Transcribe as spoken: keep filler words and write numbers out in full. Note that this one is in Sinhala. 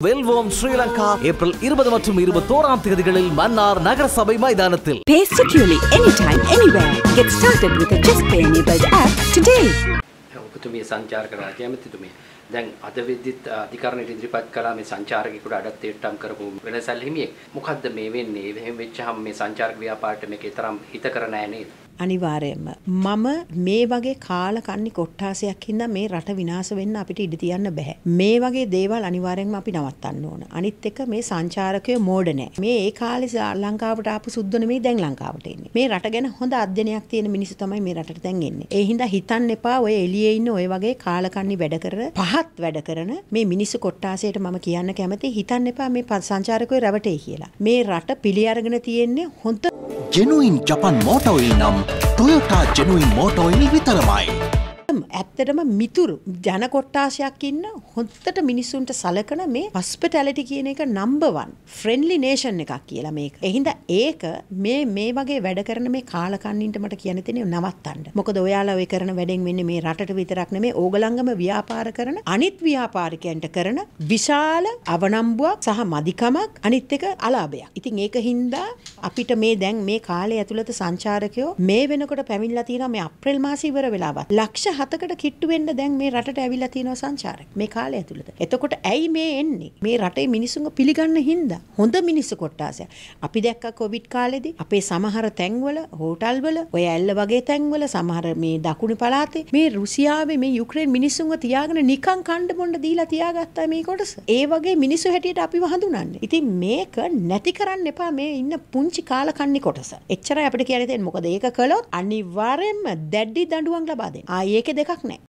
வெல்வோம் ஸ்ரீலங்கா ஏப்ரல் இருபது மற்றும் இருபத்தோராம் தேதிகளில் மன்னார் நகரசபை மைதானத்தில். Pay securely anytime, anywhere. Get started with a JustPay enabled app today. ඔබතුමිය සංචාරක රාජ්‍ය ඇමතිතුමිය දැන් අද විද්‍යුත් අධිකරණයට ඉදිරිපත් කළා මේ සංචාරකයෙකුට අඩත්තේට්ටම් කරපු වෙනසල් හිමියෙක්. මොකද්ද මේ වෙන්නේ? එහෙම වෙච්චහම මේ සංචාරක ව්‍යාපාරයට මේක තරම් හිතකර නැහැ නේද? අනිවාර්යයෙන්ම මම මේ වගේ කාලකන්ණි කොට්ටාසයක් හින්දා මේ රට විනාශ වෙන්න අපිට ඉඩ තියන්න බෑ. මේ වගේ දේවල් අනිවාර්යෙන්ම අපි නවත්තන්න ඕන. අනිත් එක මේ සංචාරකයෝ මෝඩ නැහැ. මේ ඒ කාලේ ලංකාවට ආපු සුද්ධ නෙමෙයි දැන් ලංකාවට එන්නේ. මේ රට ගැන හොඳ අධ්‍යයනයක් තියෙන මිනිස්සු තමයි මේ රටට දැන් එන්නේ. ඒ හින්දා හිතන්න එපා ඔය එළියේ ඉන්න ඔය වගේ කාලකන්ණි වැඩ කරන පහත් වැඩ කරන මේ මිනිස්සු කොට්ටාසයට මම කියන්න කැමතියි හිතන්න එපා මේ සංචාරකයෝ රැවටෙයි කියලා. මේ රට පිළි අරගෙන තියෙන්නේ හොඳ Genuine Japan Motor Oil නම් Toyota Genuine Motor Oil විතරමයි. ඇත්තටම මිතුරු ජන කොට්ටාසයක් ඉන්න හොත්තට මිනිස්සුන්ට සලකන මේ hospitality කියන එක number one friendly nation එකක් කියලා මේක. ඒ හින්දා ඒක මේ මේ වගේ වැඩ කරන මේ කාලකන්නින්ට මට කියන්න තියෙන්නේ නවත්තන්න. මොකද ඔයාලා ඔය කරන වැඩෙන් වෙන්නේ මේ රටට විතරක් නෙමෙයි ඕගලංගම ව්‍යාපාර කරන අනිත් ව්‍යාපාරිකයන්ට කරන විශාල අවනම්බුවක් සහ මදිකමක් අනිත් එක අලාභයක්. ඉතින් ඒක හින්දා අපිට මේ දැන් මේ කාලය ඇතුළත සංචාරකයෝ මේ වෙනකොට පැමිණලා තියෙනවා මේ අප්‍රේල් මාසෙ ඉවර වෙලාවත්. ලක්ෂ හතකට කිට්ටු වෙන්න දැන් මේ රටට ඇවිල්ලා තියෙනවා සංචාරක මේ කාලය ඇතුළත. එතකොට ඇයි මේ එන්නේ? මේ රටේ මිනිස්සුන්ව පිළිගන්න හින්දා. හොඳ මිනිස්සු කොට්ටාසය. අපි දැක්කා කොවිඩ් කාලෙදී අපේ සමහර තැන්වල, හෝටල්වල, ඔය ඇල්ල වගේ තැන්වල සමහර මේ දකුණු පළාතේ මේ රුසියාවේ මේ යුක්‍රේන් මිනිස්සුන්ව තියාගෙන නිකන් කණ්ඩ බොණ්ඩ දීලා තියාගත්තා මේ කොටස. ඒ වගේ මිනිස්සු හැටියට අපිව හඳුනන්නේ. ඉතින් මේක නැති කරන්න එපා මේ ඉන්න පුංචි කාලකන්ණි කොටස. එච්චරයි අපිට කියන්න තියෙන්නේ. මොකද ඒක කළොත් අනිවාර්යයෙන්ම දැඩි දඬුවම් ලබා දෙන්න. ආ ඒකේ දෙකක් නැහැ.